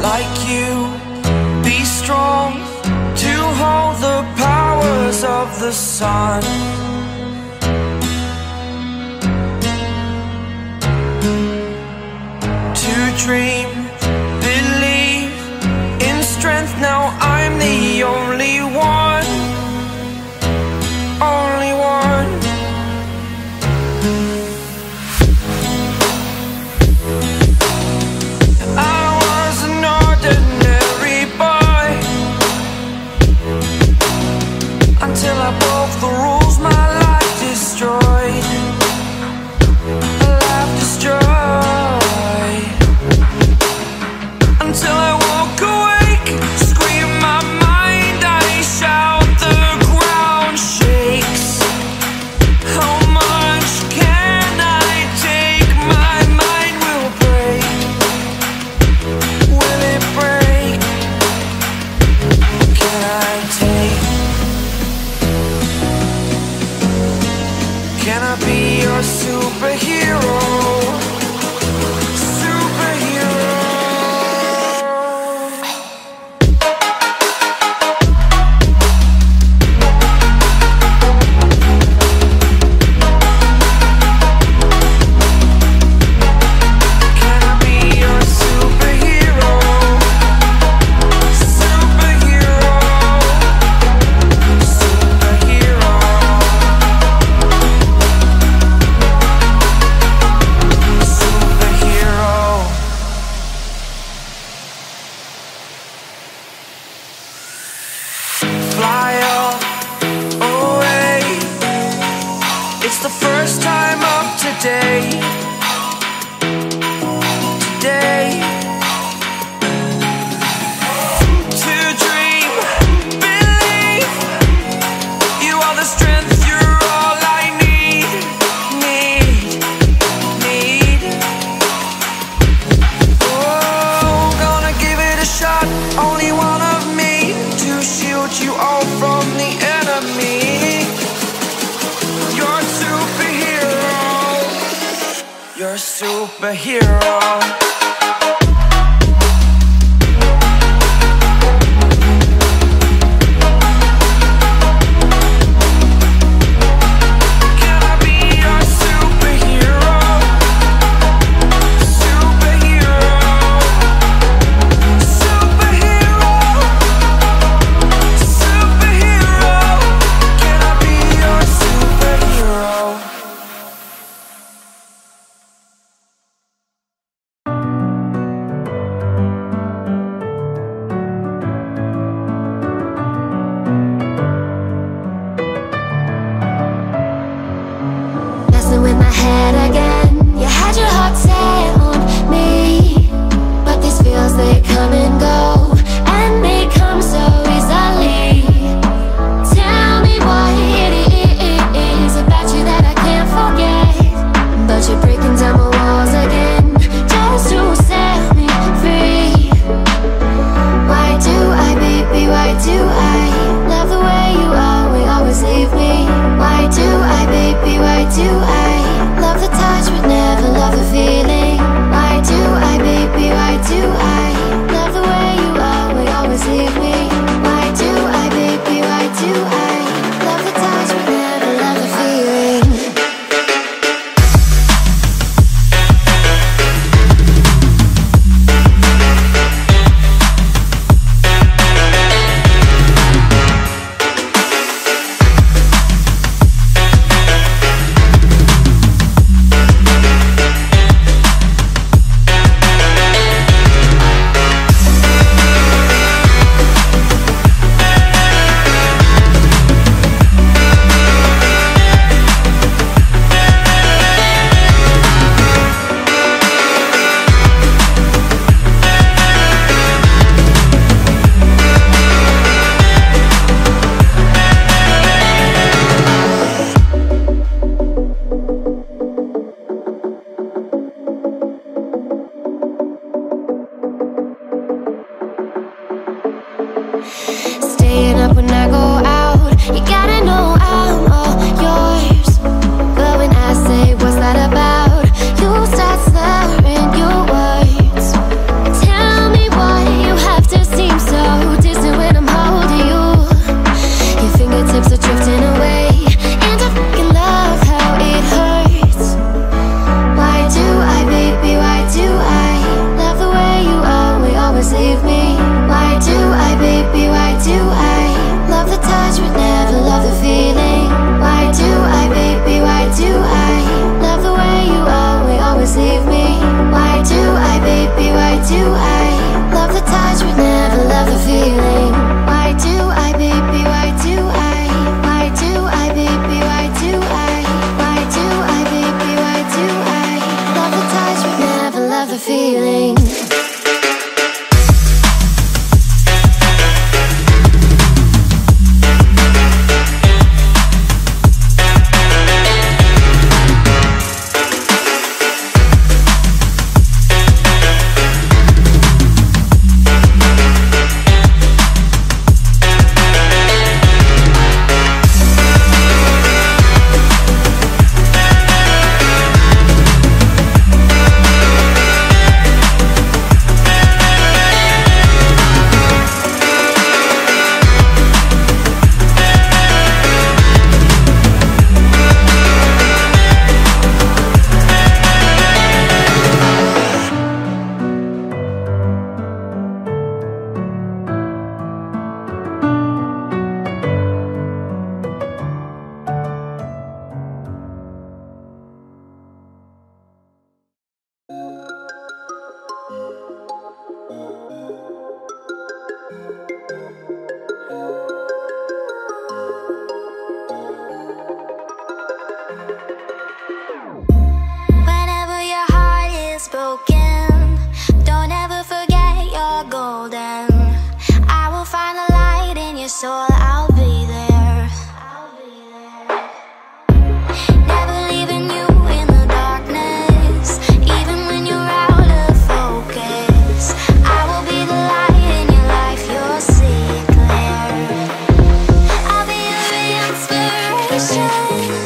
like you, be strong to hold the powers of the sun. To dream, believe in strength, now I'm the only one, only one. I was an ordinary boy until I broke the rules, my life destroyed, a life destroyed. Until I woke awake, scream my mind, I shout, the ground shakes. How much can I take? My mind will break. Will it break? Can I take? Can I be your superhero? Fly up away. It's the first time of today. Today. To dream, believe. You are the strength, you're all I need. Oh, gonna give it a shot. Only one of me to shield you all from the enemy. You're a superhero. You're a superhero. Can I be your superhero? Superhero. Superhero. Superhero. Can I be your superhero? feeling. Whenever your heart is broken, don't ever forget you're golden. I will find the light in your soul, I'll be there. Never leaving you in the darkness, even when you're out of focus. I will be the light in your life, you'll see it clear. I'll be your inspiration.